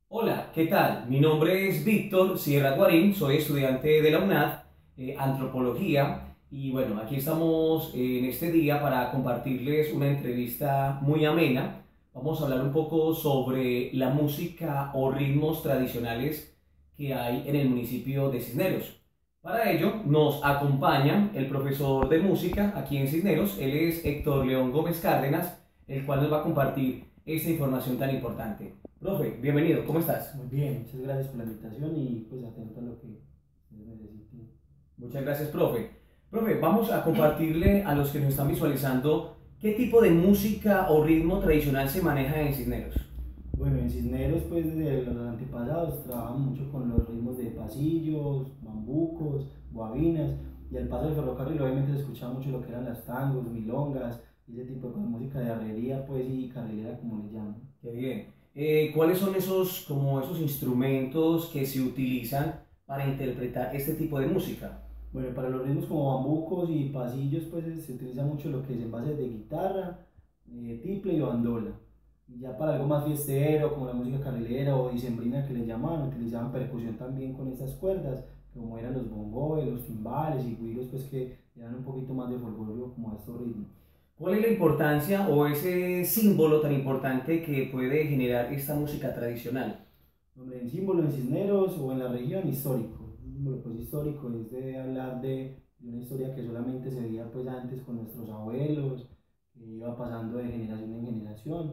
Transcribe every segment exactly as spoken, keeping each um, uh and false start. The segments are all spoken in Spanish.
Hola, ¿qué tal? Mi nombre es Víctor Sierra Guarín, soy estudiante de la UNAD, eh, Antropología, y bueno, aquí estamos eh, en este día para compartirles una entrevista muy amena. Vamos a hablar un poco sobre la música o ritmos tradicionales que hay en el municipio de Cisneros. Para ello nos acompaña el profesor de música aquí en Cisneros, él es Héctor León Gómez Cárdenas, el cual nos va a compartir esta información tan importante. Profe, bienvenido, ¿cómo estás? Muy bien, muchas gracias por la invitación y pues atento a lo que ustedes necesiten. Muchas gracias, profe. Profe, vamos a compartirle a los que nos están visualizando qué tipo de música o ritmo tradicional se maneja en Cisneros. Bueno, en Cisneros pues desde los antepasados trabajan mucho con los ritmos de pasillos, bambucos, boabinas y al paso del ferrocarril obviamente se escuchaba mucho lo que eran las tangos, milongas y ese tipo de cosas, música de arrería pues y carrilera como le llaman. Qué bien. Eh, ¿cuáles son esos, como esos instrumentos que se utilizan para interpretar este tipo de música? Bueno, para los ritmos como bambucos y pasillos pues se utiliza mucho lo que es en base de guitarra, eh, tiple y bandola. Y ya para algo más fiestero, como la música carrilera o dicembrina que le llamaban, utilizaban percusión también con estas cuerdas, como eran los bongos, los timbales y güiros, pues que le dan un poquito más de folclore como a estos ritmos. ¿Cuál es la importancia o ese símbolo tan importante que puede generar esta música tradicional? Hombre, en símbolo en Cisneros o en la región histórico. Un símbolo pues histórico es de hablar de, de una historia que solamente se veía pues antes con nuestros abuelos, que iba pasando de generación en generación.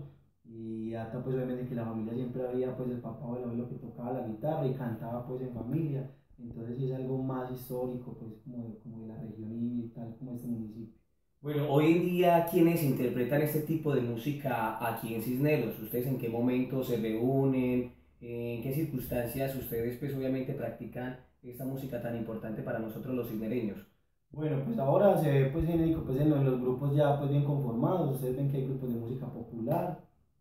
Y hasta pues obviamente que la familia siempre había pues el papá o el abuelo que tocaba la guitarra y cantaba pues en familia. Entonces sí es algo más histórico pues como de, como de la región y tal como este municipio. Bueno, hoy en día, ¿quiénes interpretan este tipo de música aquí en Cisneros? ¿Ustedes en qué momento se reúnen? ¿En qué circunstancias ustedes, pues, obviamente practican esta música tan importante para nosotros los cisnereños? Bueno, pues ahora se ve pues genérico pues en los, en los grupos ya pues bien conformados, ustedes ven que hay grupos de música popular,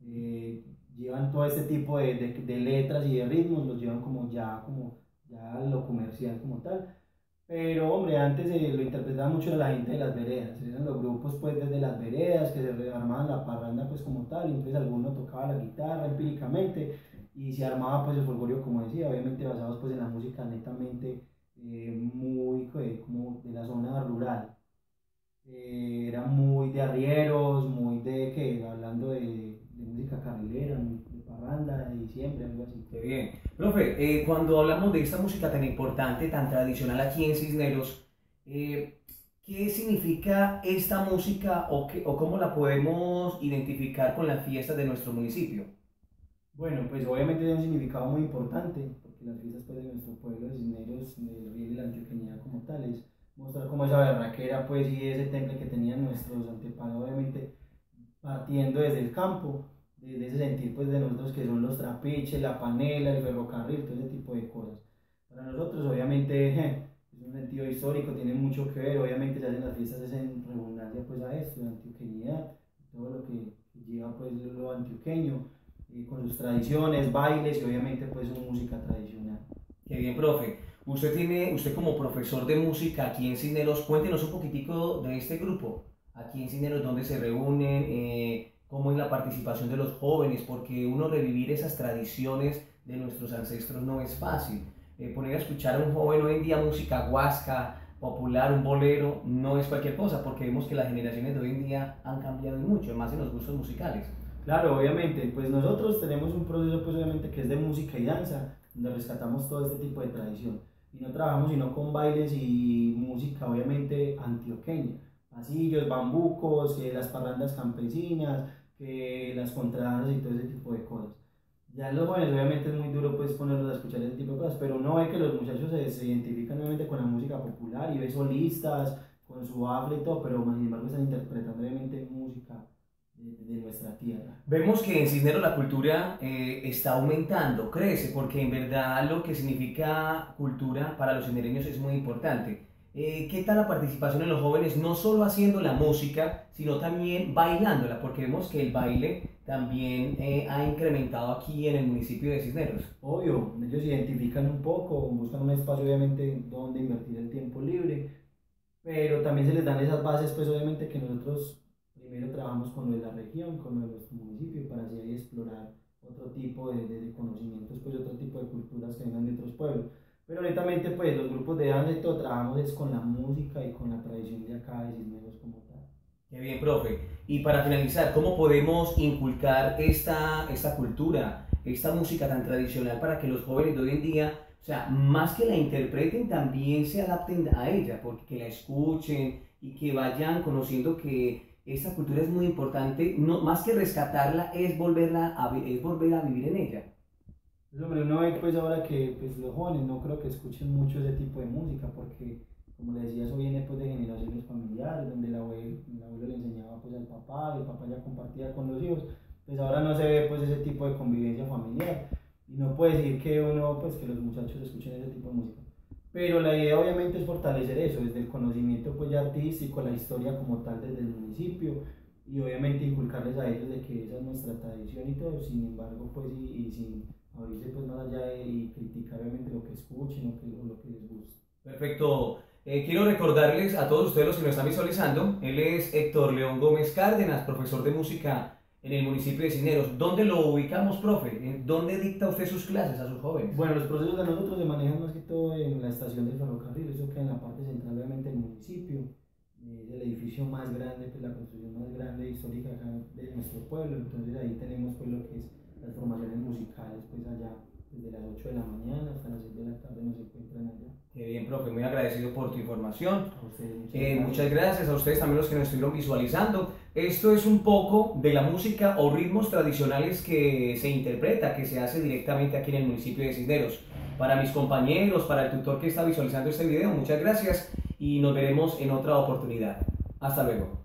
eh, llevan todo este tipo de, de, de letras y de ritmos, los llevan como ya, como ya a lo comercial como tal, pero hombre, antes eh, lo interpretaba mucho la gente de las veredas, eran los grupos pues desde las veredas que se armaban la parranda pues como tal, y entonces alguno tocaba la guitarra empíricamente y se armaba pues el folgorio como decía, obviamente basados pues en la música netamente eh, muy eh, como de la zona rural. Eh, era muy de arrieros, muy de que, hablando de, de música carrilera, de parranda, de diciembre, algo así. Qué bien. Profe, eh, cuando hablamos de esta música tan importante, tan tradicional aquí en Cisneros, eh, ¿qué significa esta música o, qué, o cómo la podemos identificar con las fiestas de nuestro municipio? Bueno, pues obviamente tiene un significado muy importante, porque las fiestas pues, de nuestro pueblo de Cisneros, de Riel y la Antioqueña como tal, es mostrar como esa berraquera pues y ese temple que tenían nuestros antepasados, obviamente partiendo desde el campo, desde ese sentir pues de nosotros que son los trapiches, la panela, el ferrocarril, todo ese tipo de cosas. Para nosotros obviamente je, es un sentido histórico, tiene mucho que ver, obviamente se hacen las fiestas es en redundancia pues a esto, de antioqueñidad, todo lo que lleva pues lo antioqueño, eh, con sus tradiciones, bailes y obviamente pues su música tradicional. Qué bien, profe. Usted tiene, usted como profesor de música aquí en Cisneros, cuéntenos un poquitico de este grupo. Aquí en Cisneros, dónde se reúnen, eh, cómo es la participación de los jóvenes, porque uno revivir esas tradiciones de nuestros ancestros no es fácil. Eh, poner a escuchar a un joven hoy en día música huasca, popular, un bolero, no es cualquier cosa, porque vemos que las generaciones de hoy en día han cambiado mucho, más en los gustos musicales. Claro, obviamente, pues nosotros tenemos un proceso pues obviamente que es de música y danza, donde rescatamos todo este tipo de tradición. Y no trabajamos sino con bailes y música obviamente antioqueña, pasillos, bambucos, que las parrandas campesinas, que las contradanzas y todo ese tipo de cosas. Ya en los jóvenes obviamente es muy duro pues ponerlos a escuchar ese tipo de cosas, pero uno ve que los muchachos se, se identifican obviamente con la música popular y ve solistas, con su afro y todo, pero sin embargo están interpretando obviamente música de, de nuestra tierra. Vemos que en Cisneros la cultura eh, está aumentando, crece, porque en verdad lo que significa cultura para los cisnereños es muy importante. Eh, ¿Qué tal la participación en los jóvenes, no solo haciendo la música, sino también bailándola? Porque vemos que el baile también eh, ha incrementado aquí en el municipio de Cisneros. Obvio, ellos se identifican un poco, buscan un espacio obviamente donde invertir el tiempo libre, pero también se les dan esas bases pues obviamente que nosotros primero trabajamos con lo de la región, con lo de nuestro municipio, para así ahí explorar otras otro tipo de, de, de conocimientos, pues otro tipo de culturas que vengan de otros pueblos. Pero netamente pues los grupos de danza y todo trabajamos es con la música y con la tradición de acá de Cisneros como tal. Qué bien, profe. Y para finalizar, ¿cómo podemos inculcar esta, esta cultura, esta música tan tradicional para que los jóvenes de hoy en día, o sea, más que la interpreten, también se adapten a ella, porque que la escuchen y que vayan conociendo que esta cultura es muy importante, no, más que rescatarla, es, volverla a, es volver a vivir en ella? Pues, hombre, uno ve pues ahora que pues, los jóvenes no creo que escuchen mucho ese tipo de música, porque como le decía, eso viene pues, de generaciones familiares, donde el abuelo, el abuelo le enseñaba pues, al papá, y el papá ya compartía con los hijos. Pues ahora no se ve pues, ese tipo de convivencia familiar. Y no puede decir que uno, pues que los muchachos escuchen ese tipo de música. Pero la idea obviamente es fortalecer eso, desde el conocimiento pues, ya artístico, la historia como tal desde el municipio, y obviamente inculcarles a ellos de que esa es nuestra tradición y todo, sin embargo pues y, y sin abrirse pues más allá de, y criticar obviamente lo que escuchen o, que, o lo que les gusta. Perfecto. Eh, quiero recordarles a todos ustedes los que nos están visualizando, él es Héctor León Gómez Cárdenas, profesor de música en el municipio de Cisneros. ¿Dónde lo ubicamos, profe? ¿Dónde dicta usted sus clases a sus jóvenes? Bueno, los procesos de nosotros se manejan más que todo en la estación del ferrocarril, eso queda en la parte central obviamente del municipio, es el edificio más grande, pues la construcción más grande histórica acá de nuestro pueblo, entonces ahí tenemos pues lo que es las formaciones musicales, pues allá desde las ocho de la mañana hasta las seis de la tarde nos encuentran allá. Qué bien, profe, muy agradecido por tu información. A ustedes, muchas, Eh, gracias. muchas gracias a ustedes también los que nos estuvieron visualizando. Esto es un poco de la música o ritmos tradicionales que se interpreta, que se hace directamente aquí en el municipio de Cisneros. Para mis compañeros, para el tutor que está visualizando este video, muchas gracias y nos veremos en otra oportunidad. Hasta luego.